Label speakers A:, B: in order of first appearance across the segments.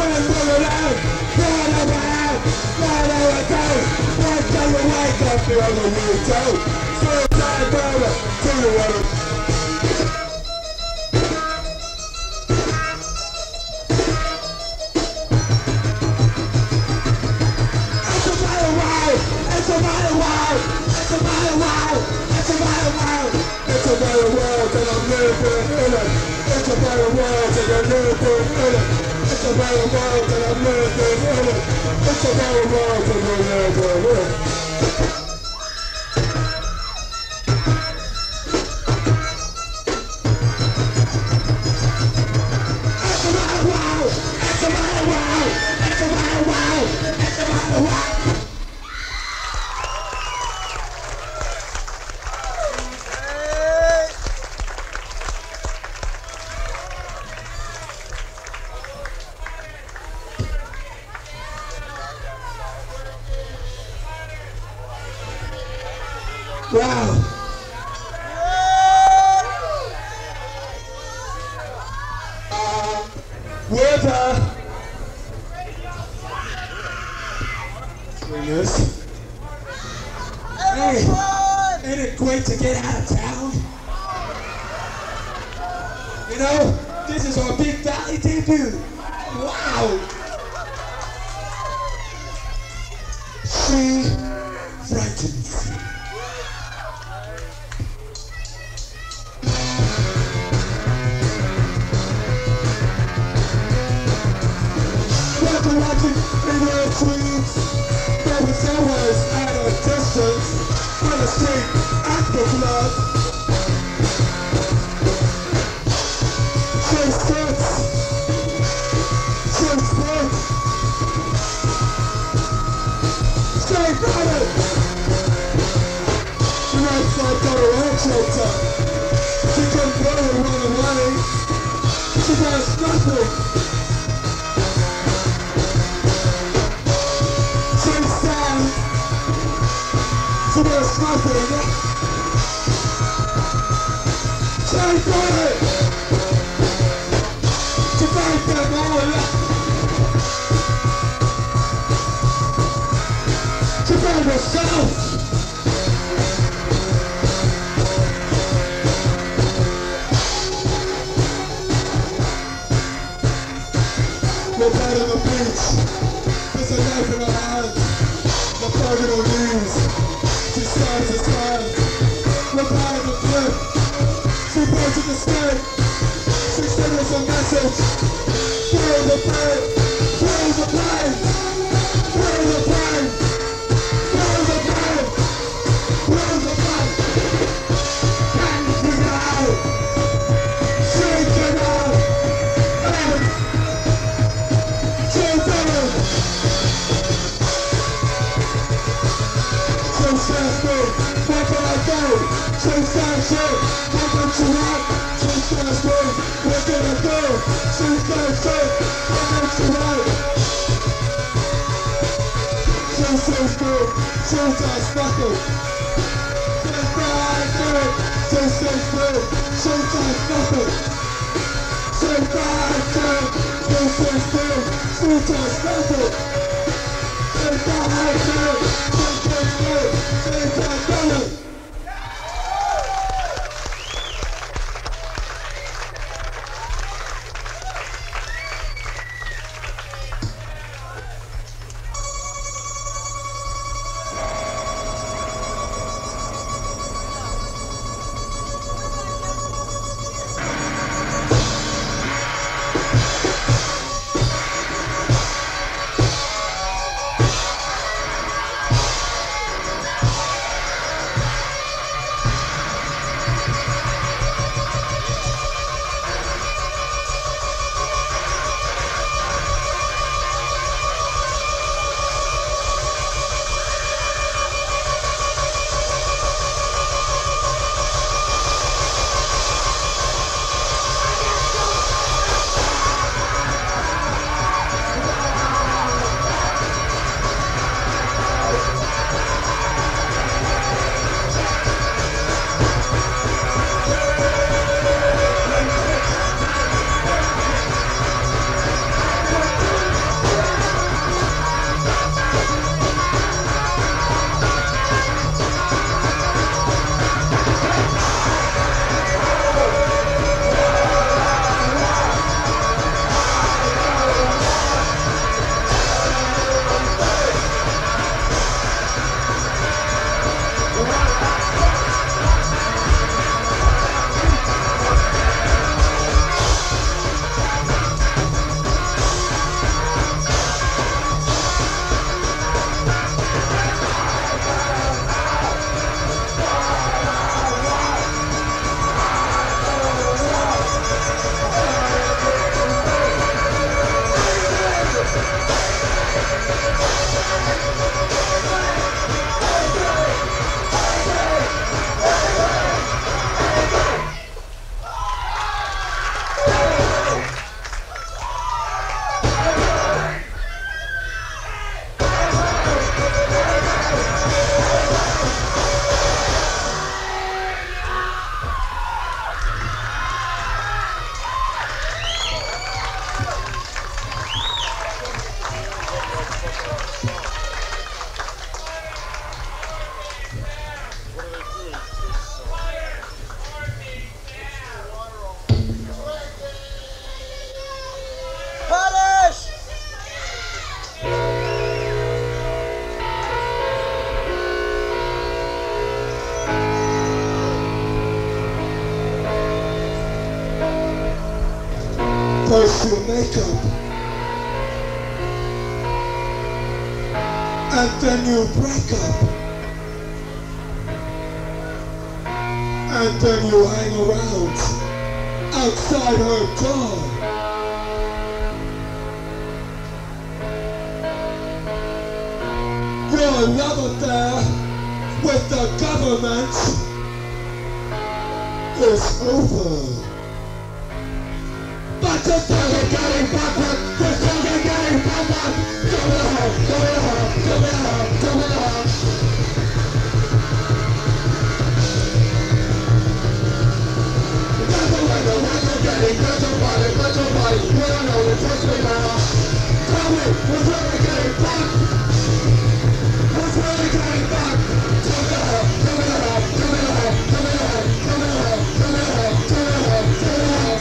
A: Wow. Water. Nyus. Hey, ain't it great to get out of town? You know, this is our Big Valley debut. Wow. She frightens. Watching in your tweets, there was always at a distance, on the street, at the club. She sits, she spits, she got it. She writes like a shelter. She can barely run away. She does nothing. She does nothing. She got it. She made them all. She made herself. We're down on the beach. There's a knife in her hand. The target on Nuys. She stands his hand. Look out of the cliff. She points at the snake. She sends us a message. Feel the pain. Feel the pain. Feel the pain. Feel the pain. Feel the pain. Can't it out. Shake it out. And she's done it. She stands me. Where can I go? She stands me. What can she want? She stands me. Where can I go? She stands me. What can she want? She stands me. She does nothing. She stands me. She stands me. She does nothing. She stands me. She stands me. She does nothing. She stands me. and then you break up, and then you hang around outside her door. Your love affair with the government is over. But you're still getting backward, you're still getting backward. Give me a hug, give me a hug, give me a hug, give me a hug. That's the way the ones you're getting, that's your body, you don't know, you touch me now. Tell me, who's really getting back? Who's really getting back? Give me a hug, give me a hug, give me a hug, give me a hug, give me a hug, give me a hug, give me a hug, give me a hug.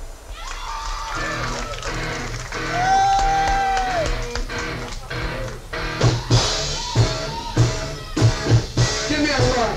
A: Give me a hug.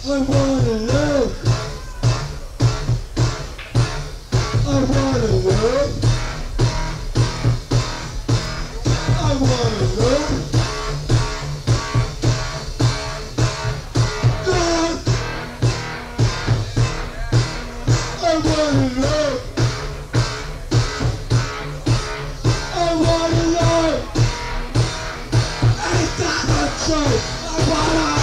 A: wanna live. I wanna live. I wanna live. God. I wanna live. I wanna live. Ain't that the truth? I wanna live.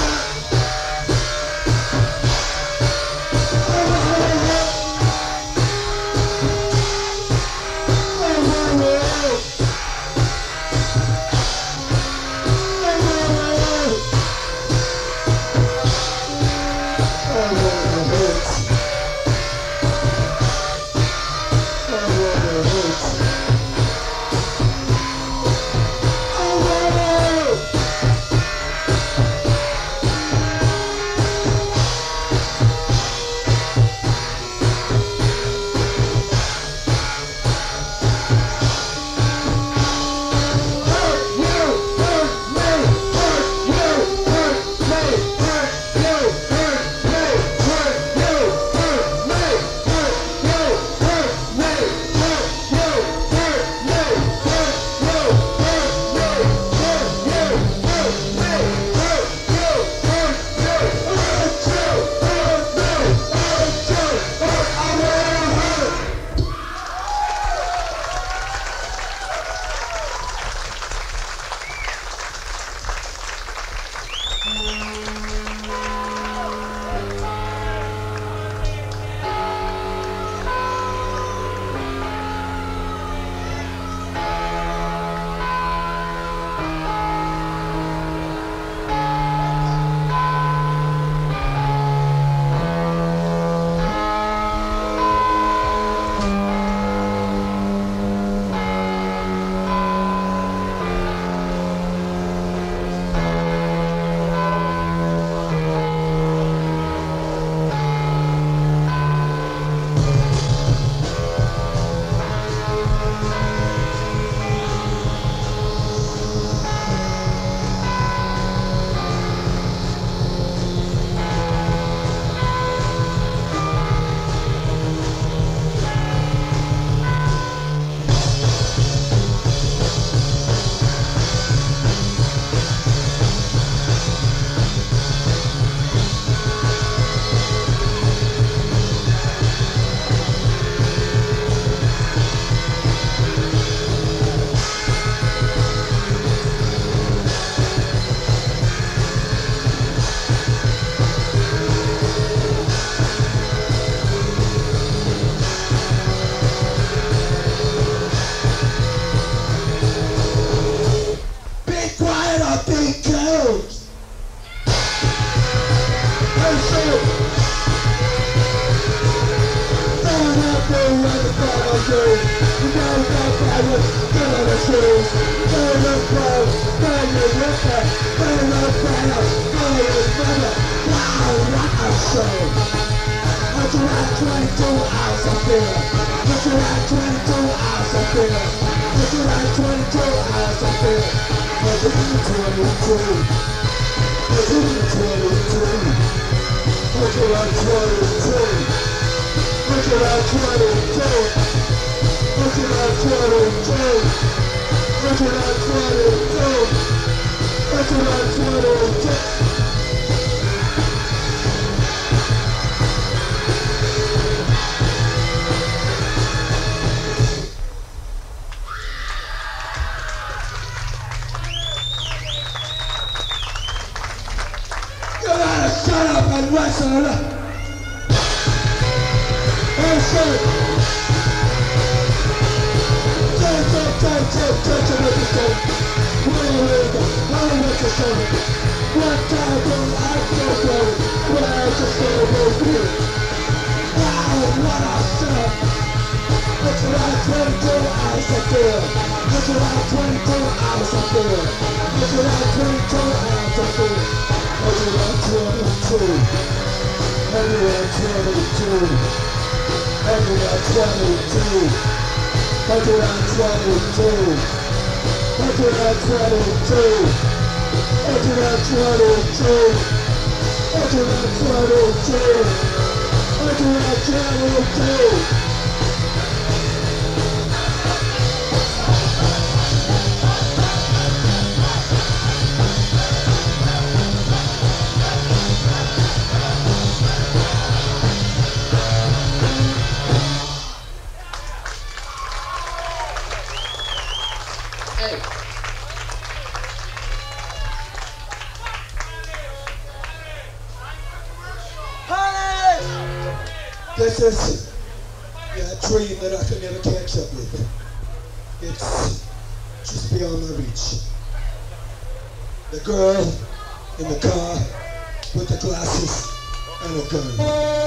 A: This is a dream that I can never catch up with. It's just beyond my reach. The girl in the car with the glasses and a gun.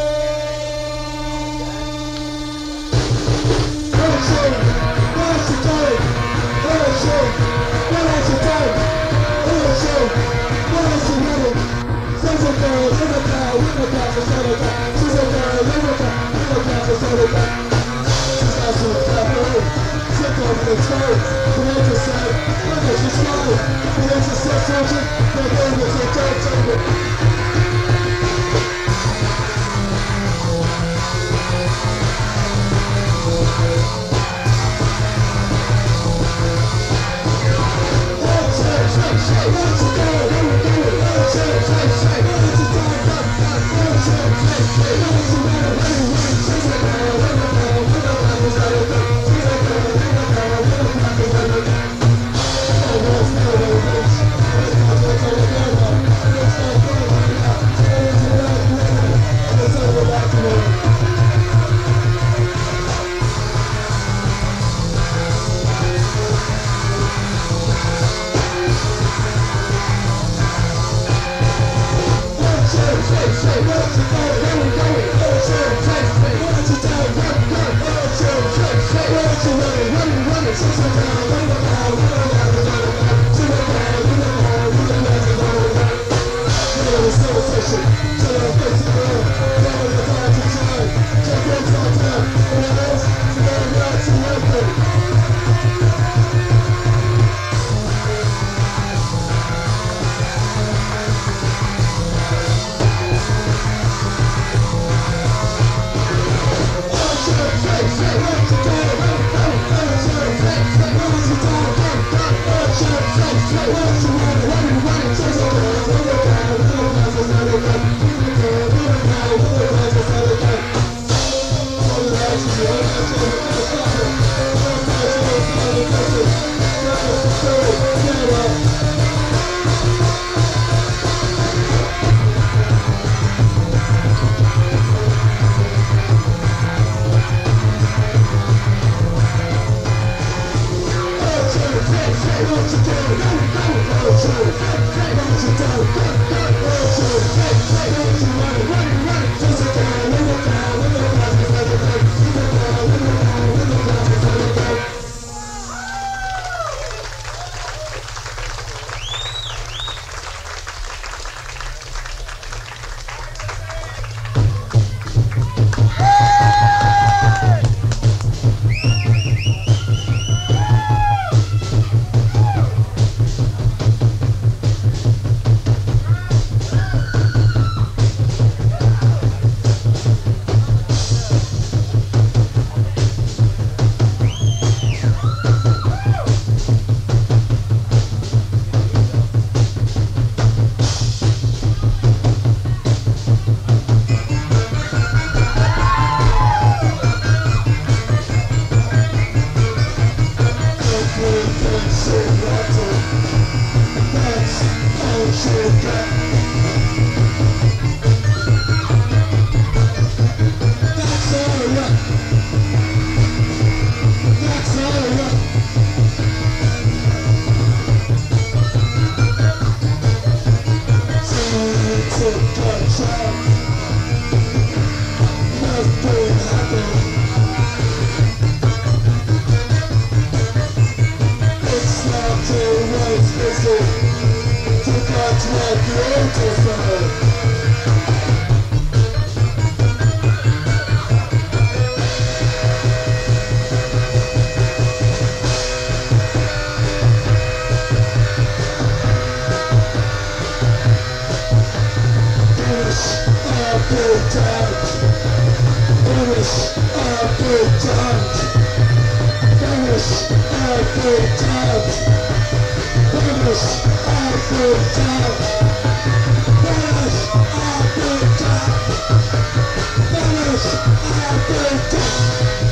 A: damned. Vanish every time. Vanish every time. Vanish every time. Vanish every time.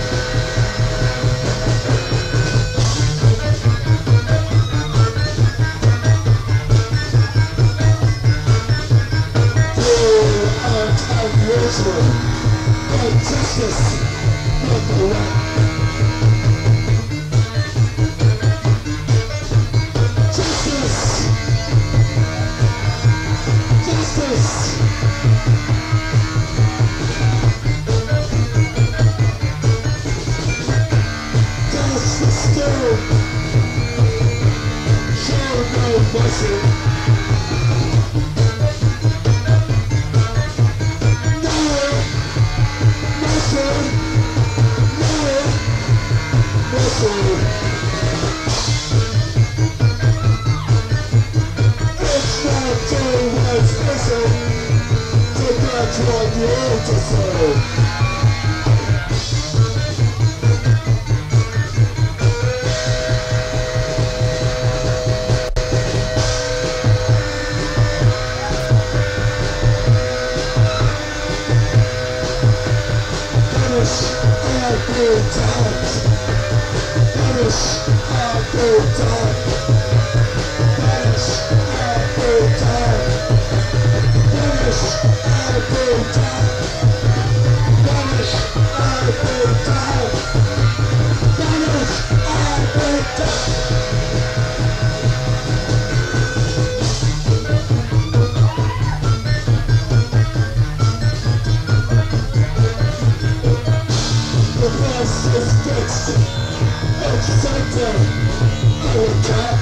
A: Justice, number one. Justice. Justice. Justice still. Show no mercy. It's not too much missing to get what you want to say. Finish every time. Finish every time. Finish every time. Finish every time. Finish every time. Finish every time. The first is fixed. It's center. Our top.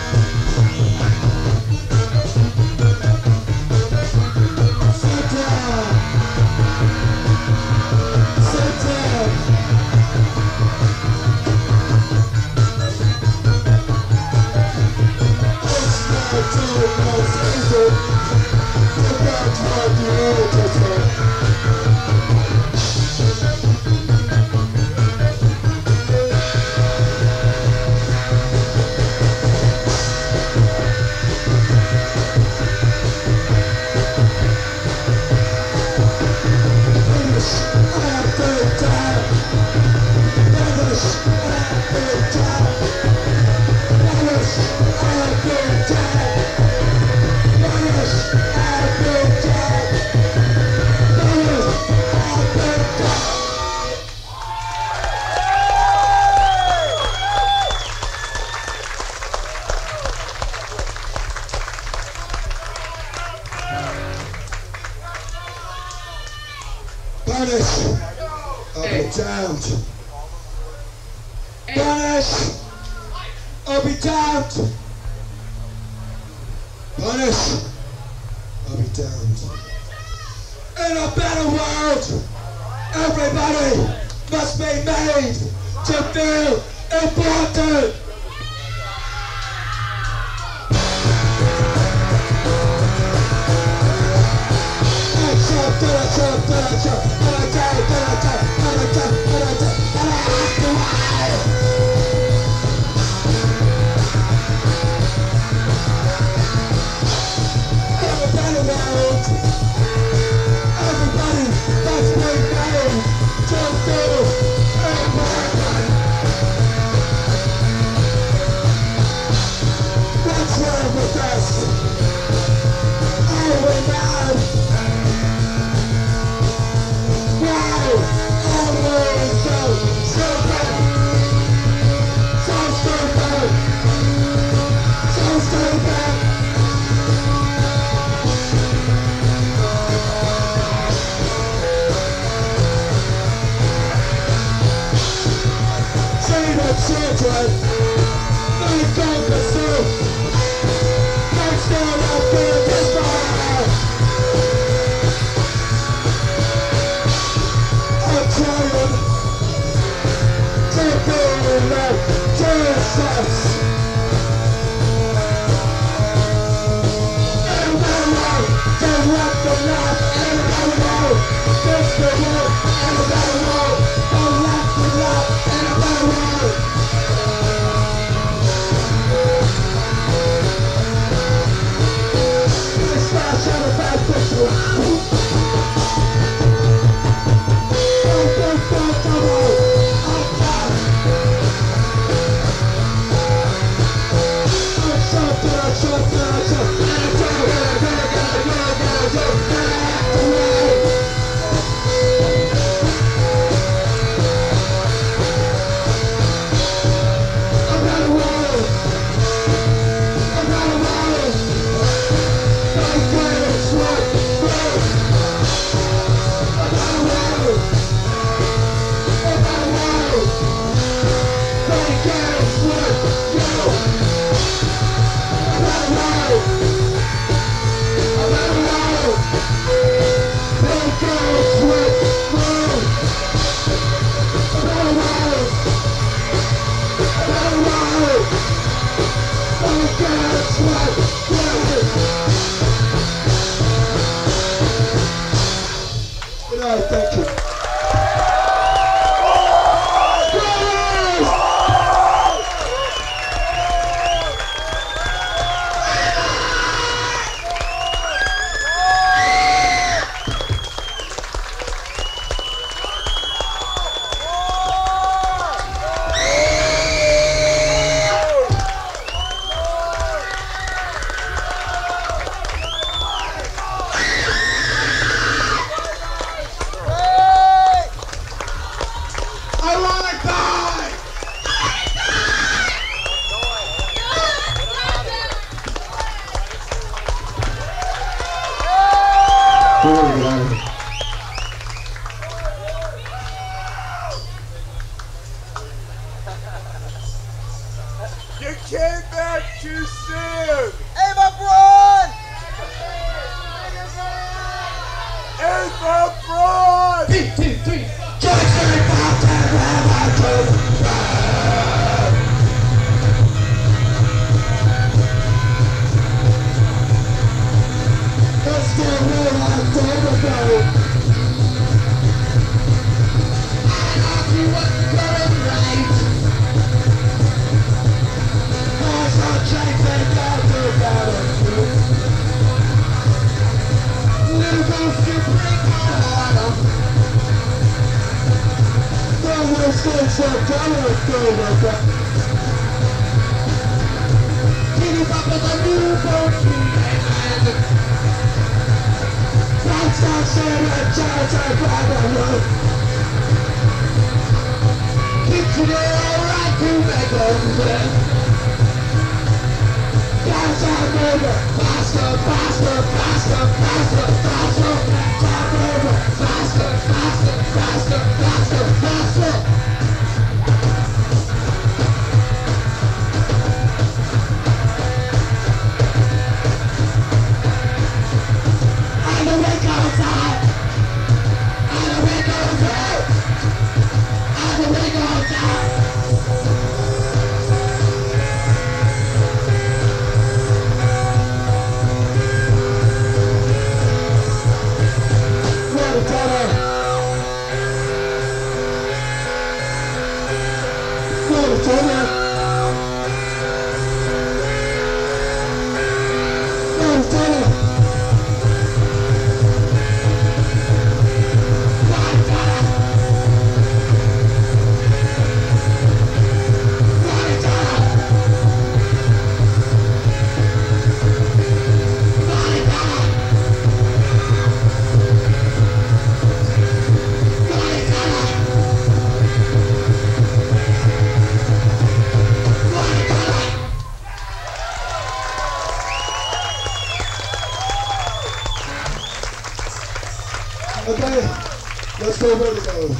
A: Punish or be damned. Punish or be damned. Punish or be damned. In a better world, everybody must be made to feel important. Children, they don't pursue. They still have good desire. I'm trying to be like Jesus. Everybody know, they want the love. Everybody know, this the world. Everybody know, they want the love.
B: You came back too soon!
C: Ava Braun!
B: Ava Braun!
A: 1, 2, 3. Just very fast and never too bad. Let's do it real like David Bowie. I ask you what's going right. There's no change they got to about it. Little ghost, you break my heart. Don't waste things so tolerant, go like that. Keep up with the newborn king. That's not saying that child's a problem. Keeps you alright to make them live. That's our neighbor. Faster, faster, faster, faster, faster. That's our neighbor. Faster, faster, faster, faster, faster. And the wind goes out. And the wind goes out. And the wind goes out. Okay, let's go ready to go.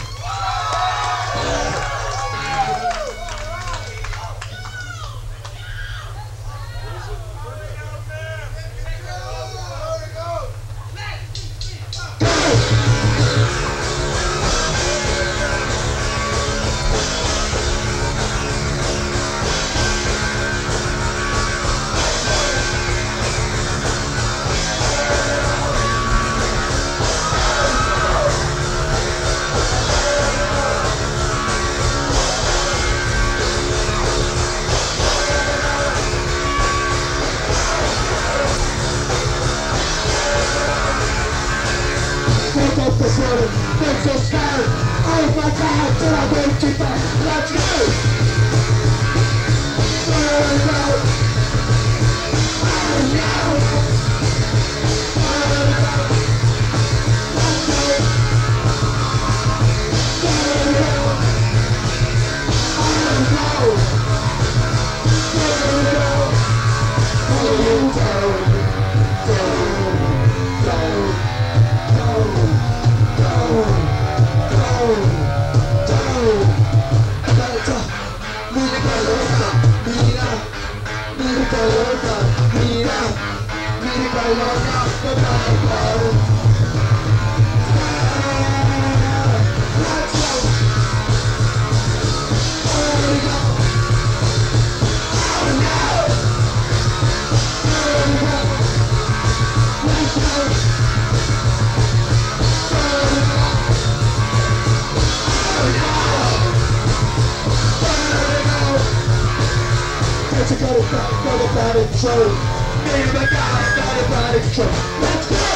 A: Make so scared. Oh my God, did I wait too far? Let's go! There we go! Oh no! There we go! Let's go! There we go! Oh no! There we go! Oh you Let's go!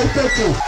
A: Thank you.